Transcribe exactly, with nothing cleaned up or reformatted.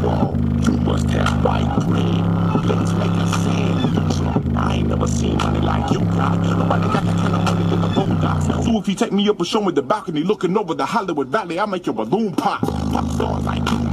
fall. You must have white bread, legs like a sand. I ain't never seen money like you got. Nobody got that kind of money with the boondocks. So if you take me up and show me the balcony looking over the Hollywood Valley, I'll make your balloon pop. Pop stars like you.